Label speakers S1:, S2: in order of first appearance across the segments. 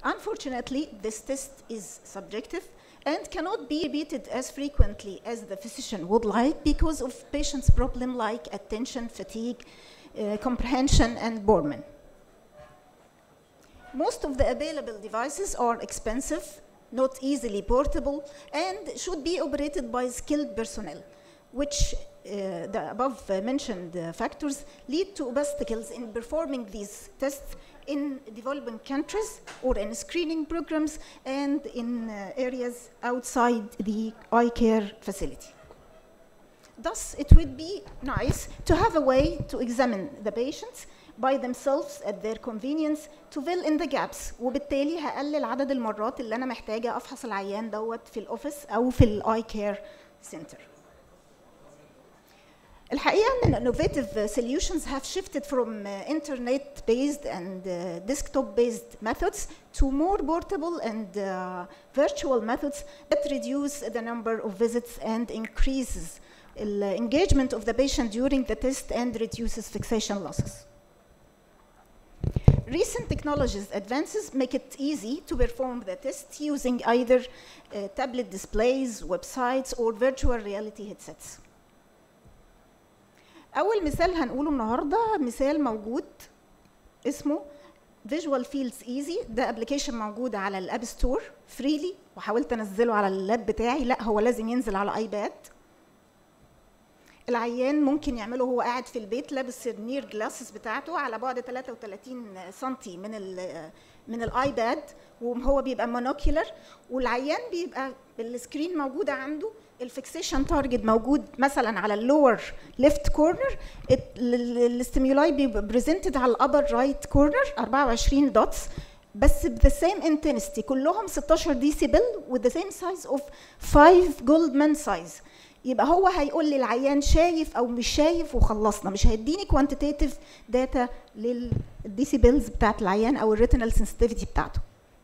S1: Unfortunately, this test is subjective and cannot be repeated as frequently as the physician would like because of patients' problems like attention, fatigue, comprehension, and boredom. Most of the available devices are expensive, not easily portable, and should be operated by skilled personnel, which the above mentioned factors lead to obstacles in performing these tests in developing countries or in screening programs and in areas outside the eye care facility. Thus, it would be nice to have a way to examine the patients by themselves at their convenience to fill in the gaps، وبالتالي هقلل عدد المرات اللي أنا محتاجة أفحص العيان دوت في الأوفيس أو في الآي كير سنتر. الحقيقة إن innovative solutions have shifted from internet-based and desktop-based methods to more portable and virtual methods that reduce the number of visits and increases the engagement of the patient during the test and reduces fixation losses. Recent technologies advances make it easy to perform the test using either tablet displays, websites, or virtual reality headsets. أول مثال هنقوله النهارده مثال موجود اسمه Visual Fields Easy. ده ابلكيشن موجود على الاب ستور فريلي، وحاولت انزله على اللاب بتاعي، لا هو لازم ينزل على ايباد. العيان ممكن يعمله هو قاعد في البيت لابس النير جلاسز بتاعته على بعد 33 سنتي من الايباد، وهو بيبقى مونوكيولر، والعيان بيبقى السكرين موجوده عنده، الفيكسيشن تارجت موجود مثلا على اللور ليفت كورنر، الاستيمولاي بيبقى بريزنتد على الابر رايت كورنر 24 دوتس بس بذا سيم انتنسيتي، كلهم 16 ديسيبل وذا سيم سايز اوف 5 جولدمان سايز. يبقى هو هيقول لي العيان شايف او مش شايف وخلصنا، مش هيديني كوانتيتيف داتا للديسيبلز بتاعت العيان او الريتينال سنسيتيفيتي بتاعته.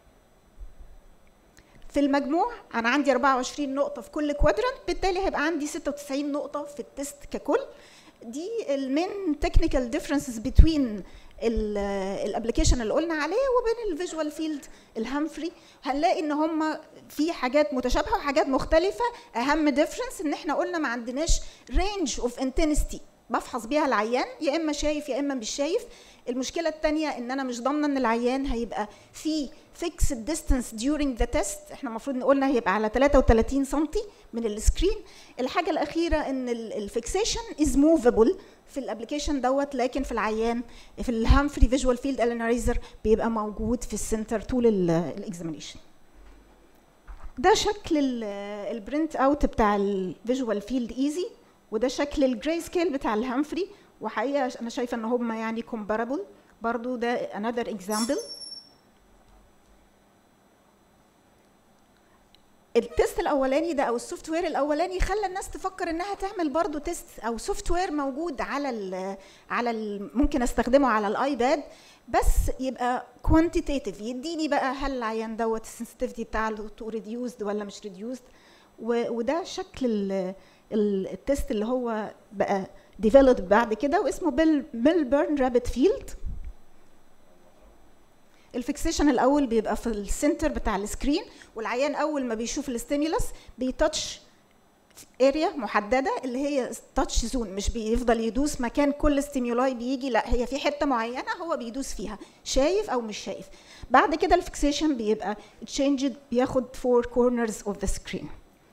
S1: في المجموع انا عندي 24 نقطه في كل كوادرانت، بالتالي هيبقى عندي 96 نقطه في التست ككل. دي المين تكنيكال ديفرنسز بين الابلكيشن اللي قلنا عليه وبين الفيجوال فيلد الهامفري. هنلاقي ان هم في حاجات متشابهه وحاجات مختلفه. اهم ديفرنس ان احنا قلنا ما عندناش رينج اوف انتنسيتي بفحص بيها العيان، يا اما شايف يا اما مش شايف. المشكله الثانيه ان انا مش ضامنه ان العيان هيبقى في fixed distance during the test، احنا المفروض نقولنا هيبقى على 33 سم من السكرين. الحاجه الاخيره ان الفيكسيشن از موفابل في الابلكيشن دوت، لكن في العيان في الهامفري فيجوال فيلد انالايزر بيبقى موجود في السنتر طول الاكزامينيشن. ده شكل البرنت اوت بتاع الفيجوال فيلد ايزي، وده شكل الجراي سكيل بتاع الهامفري، وحقيقه انا شايفه ان هم يعني كومبارابل. برضو ده another example. التست الاولاني ده او السوفت وير الاولاني خلى الناس تفكر انها تعمل برضو تيست او سوفت وير موجود على ممكن استخدمه على الايباد، بس يبقى كوانتيتيف، يديني بقى هل العيان دوت السنسيتيفيتي بتاعته ريديوسد ولا مش ريديوسد. وده شكل التست اللي هو بقى ديفلوبد بعد كده، واسمه ميلبورن رابيد فيلد. الفيكسيشن الاول بيبقى في السنتر بتاع السكرين، والعيان اول ما بيشوف الاستيمولس بيتاتش اريا محدده اللي هي تاتش زون، مش بيفضل يدوس مكان كل ستيمولاي بيجي، لا هي في حته معينه هو بيدوس فيها شايف او مش شايف. بعد كده الفيكسيشن بيبقى تشينجد، بياخد 4 كورنرز اوف ذا سكرين.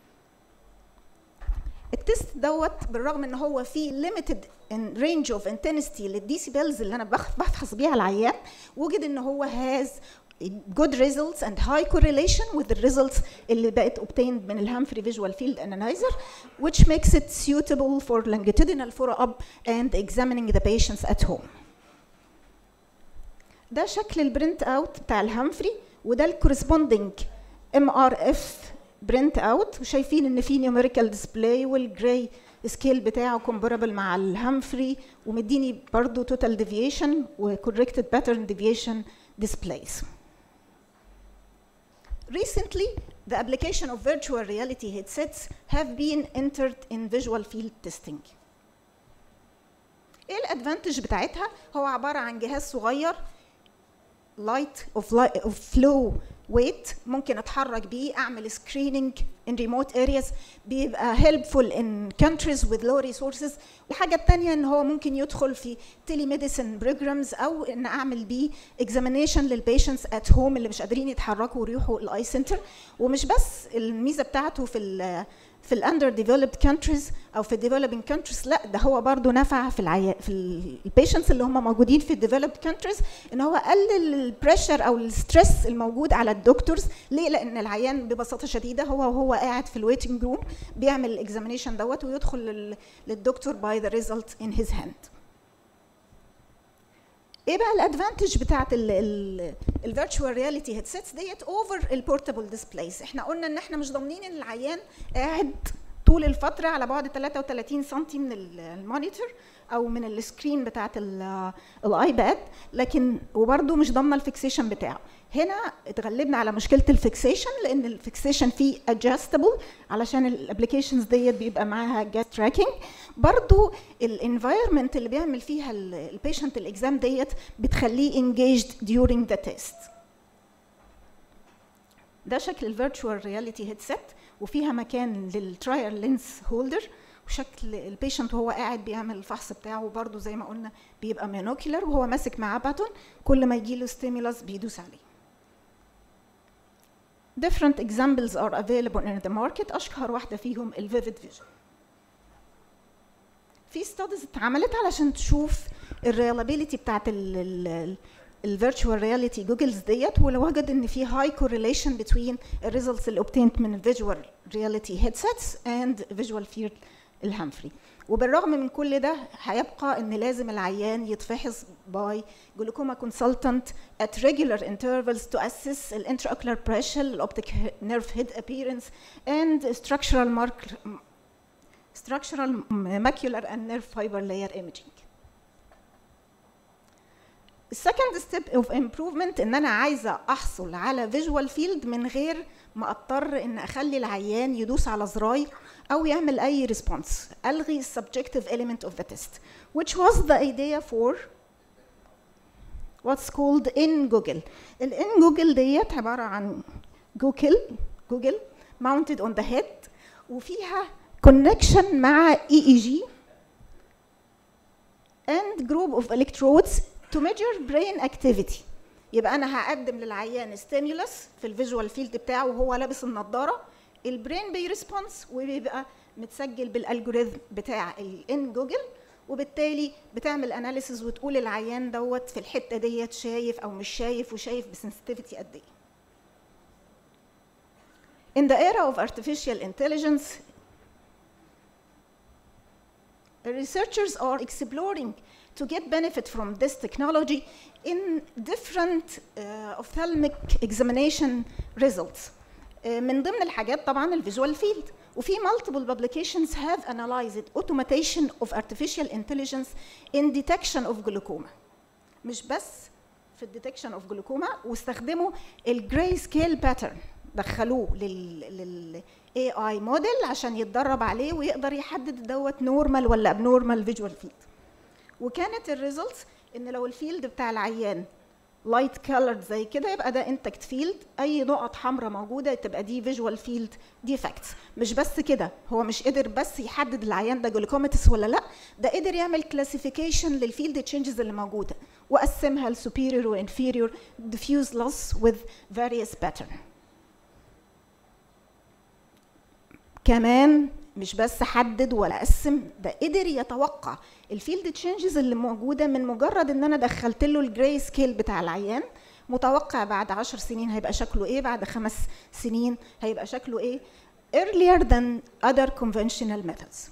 S1: التست دوت بالرغم ان هو فيه ليميتد رينج اوف انتنسيتي للديسيبلز اللي انا بفحص بيها العيان، وجد ان هو هاز good results and high correlation with the results اللي بقت obtained من الهامفري visual field analyzer, which makes it suitable for longitudinal follow-up and examining the patients at home. ده شكل البرنت اوت بتاع الهامفري، وده الكورسبوندينج MRF برنت اوت، وشايفين ان في نيوميريكال ديسبلاي والجراي سكيل بتاعه كومبارابل مع الهامفري، ومديني برضو توتال ديفيشن وكوركتد باترن ديفيشن displays. Recently, the application of virtual reality headsets have been entered in visual field testing. ايه الادفانتج بتاعتها؟ هو عباره عن جهاز صغير of flow weight ممكن اتحرك بيه، اعمل screening in remote areas، بيبقى helpful in countries with low resources. الحاجه الثانيه ان هو ممكن يدخل في telemedicine programs، او ان اعمل بيه examination للبيشنتس at home اللي مش قادرين يتحركوا ويروحوا الاي سنتر. ومش بس الميزه بتاعته في الاندر ديفلوبد كانتريز او في الديفلوبينج كانتريز، لا ده هو برضه نفع في البيشنتس اللي هم موجودين في الديفلوبد كانتريز، ان هو قلل البريشر او الستريس الموجود على الدكتورز. ليه؟ لان العيان ببساطه شديده وهو قاعد في الويتنج روم بيعمل الاكزامينيشن دوت ويدخل للدكتور باي ذا ريزلت ان هيز هاند. ايه بقى الادفانتج بتاعت الفيرتشوال رياليتي هيدسيتس ديت اوفر البورتابل ديسبلايز؟ احنا قلنا ان احنا مش ضامنين ان العيان قاعد طول الفتره على بعد 33 سم من المونيتور او من السكرين بتاعت الايباد، لكن وبرده مش ضامنه الفيكسيشن بتاعه. هنا اتغلبنا على مشكله الفيكسيشن، لان الفيكسيشن فيه ادجستبل علشان الابلكيشنز ديت بيبقى معاها جاست تراكنج. برضو الانفايرمنت اللي بيعمل فيها البيشنت الاكزام ديت بتخليه انجيجد during the test. ده شكل الفيرتشوال رياليتي هيدسيت، وفيها مكان للترايل لينس هولدر، وشكل البيشنت وهو قاعد بيعمل الفحص بتاعه برضو زي ما قلنا بيبقى مونوكيولر وهو ماسك معاه باتون، كل ما يجي له ستيمولس بيدوس عليه. different examples are available in the market. اشهر واحده فيهم الفيفيد فيجن. في ستاديز اتعملت علشان تشوف الريلابيليتي بتاعت الفيرتشوال رياليتي جوجلز ديت، ولو وجد ان في هاي كورليشن بين الريزلتس اللي obtained من الفيجوال رياليتي هيدسيتس اند فيجوال فيلد الهامفري. وبالرغم من كل ده هيبقى ان لازم العيان يتفحص باي جلوكوما كونسلتنت at regular intervals to assess the intraocular pressure, the optic nerve head appearance and structural macular and nerve fiber layer imaging. السكند ستيب اوف امبروفمنت ان انا عايزه احصل على فيجوال فيلد من غير ما اضطر ان اخلي العيان يدوس على زراير او يعمل اي ريسبونس، الغي السبجكتيف element of the test which was the idea for what's called in Google. in Google ديت عباره عن جوجل mounted on the head وفيها connection مع EEG and group of electrodes to measure brain activity. يبقى انا هقدم للعيان ستيمولس في الفيجوال فيلد بتاعه وهو لابس النضاره، البرين بيرسبونس وبيبقى متسجل بالالجوريثم بتاع الان جوجل، وبالتالي بتعمل اناليسيز وتقول العيان دوت في الحته ديت شايف او مش شايف، وشايف بسنسيتيفيتي قد ايه. In the era of artificial intelligence, researchers are exploring to get benefit from this technology in different ophthalmic examination results. من ضمن الحاجات طبعا الفيجوال فيلد، وفي multiple publications have analyzed automation of artificial intelligence in detection of glaucoma. مش بس في الديتكشن اوف جلوكوما، واستخدموا الجراي سكيل باترن، دخلوه لل AI موديل عشان يتدرب عليه ويقدر يحدد دوت نورمال ولا ابنورمال فيجوال فيلد. وكانت الريزلتس ان لو الفيلد بتاع العيان لايت كولرد زي كده يبقى ده انتكت فيلد، اي نقط حمراء موجوده تبقى دي فيجوال فيلد ديفكتس. مش بس كده، هو مش قدر بس يحدد العيان ده جلوكوماتس ولا لا، ده قدر يعمل كلاسيفيكيشن للفيلد تشينجز اللي موجوده وقسمها لسوبيريور وانفيريور diffuse loss with various pattern. كمان مش بس حدد ولا قسم، ده قدر يتوقع الفيلد تشينجز اللي موجوده من مجرد ان انا دخلت له الجراي سكيل بتاع العيان، متوقع بعد 10 سنين هيبقى شكله ايه، بعد 5 سنين هيبقى شكله ايه، earlier than other conventional methods.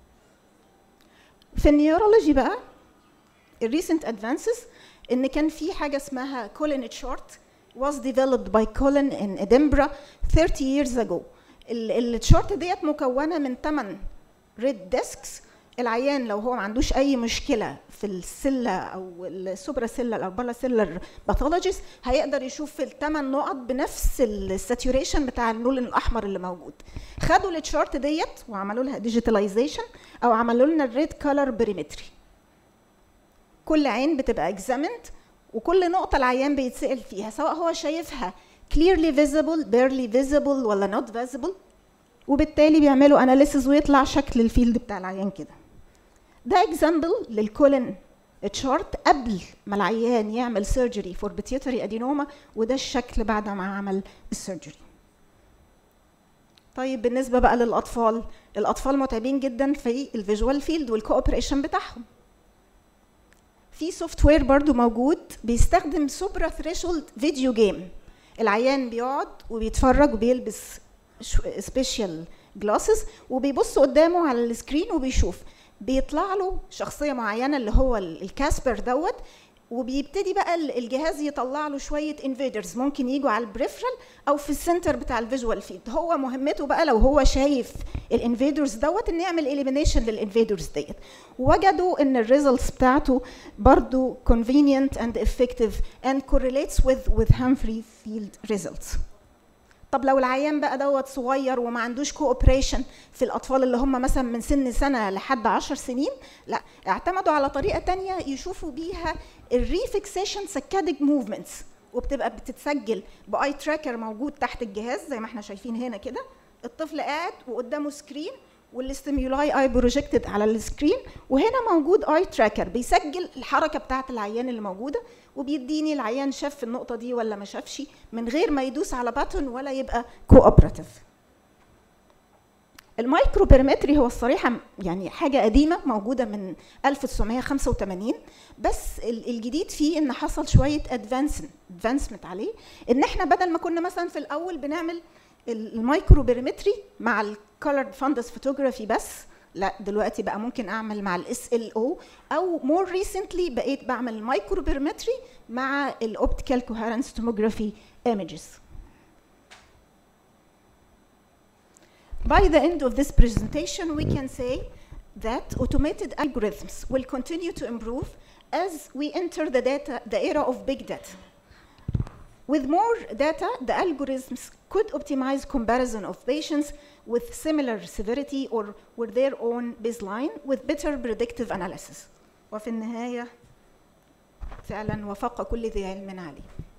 S1: في النيورولوجي بقى الريسنت ادفانسز ان كان في حاجه اسمها Colin chart was developed by Colin in Edinburgh 30 years ago. الشارت ديت مكونه من 8 ريد ديسكس. العيان لو هو ما عندوش اي مشكله في السله او السوبرا سيلر او بلا سيلر باثولوجيز هيقدر يشوف ال8 نقط بنفس الساتوريشن بتاع اللون الاحمر اللي موجود. خدوا الشارت ديت وعملوا لها ديجيتاليزيشن او عملوا لنا الريد كولر بريمتري. كل عين بتبقى اكزامنت وكل نقطة العيان بيتسأل فيها سواء هو شايفها clearly visible, barely visible ولا not visible، وبالتالي بيعملوا analysis ويطلع شكل الفيلد بتاع العيان كده. ده example للكولن تشارت قبل ما العيان يعمل surgery for pituitary adenoma، وده الشكل بعد ما عمل السيرجري. طيب بالنسبة بقى للأطفال، الأطفال متعبين جدا في الفيجوال فيلد والكوبريشن بتاعهم. في سوفت وير برضو موجود بيستخدم سوبرا ثريشولد فيديو جيم. العيان بيقعد وبيتفرج وبيلبس سبيشال جلاسز وبيبص قدامه على السكرين وبيشوف، بيطلع له شخصيه معينه اللي هو الكاسبر دوت، وبيبتدي بقى الجهاز يطلع له شويه انفيدرز ممكن يجوا على البريفرال او في السنتر بتاع الفيجوال فيلد. هو مهمته بقى لو هو شايف الانفيدرز دوت ان يعمل اليمينيشن للانفيدرز ديت. وجدوا ان الريزلتس بتاعته برضو convenient and effective and correlates with Humphrey field results. طب لو العيان بقى دوت صغير وما عندوش كوبريشن في الاطفال اللي هم مثلا من سن سنه لحد 10 سنين، لا اعتمدوا على طريقه ثانيه يشوفوا بيها الريفكسيشن سكاديك موفمنتس، وبتبقى بتتسجل باي تراكر موجود تحت الجهاز زي ما احنا شايفين هنا كده. الطفل قاعد وقدامه سكرين والاستيمولاي اي بروجكتد على السكرين، وهنا موجود اي تراكر بيسجل الحركه بتاعه العيان اللي موجوده، وبيديني العيان شاف النقطه دي ولا ما شافش من غير ما يدوس على باتون ولا يبقى كوبراتيف. المايكروبيرمتري هو الصريحه يعني حاجه قديمه موجوده من 1985، بس الجديد فيه ان حصل شويه ادفانسمنت عليه، ان احنا بدل ما كنا مثلا في الاول بنعمل المايكروبيرمتري مع الكولرد فاندس فوتوغرافي بس، لا دلوقتي بقى ممكن اعمل مع الSLO، او مور ريسنتلي بقيت بعمل المايكروبيرمتري مع الاوبتيكال كوهيرنس توموجرافي ايمجز. By the end of this presentation, we can say that automated algorithms will continue to improve as we enter the era of big data. With more data, the algorithms could optimize comparison of patients with similar severity or with their own baseline with better predictive analysis. وفي النهاية فعلا وفق كل ذي علم عليه.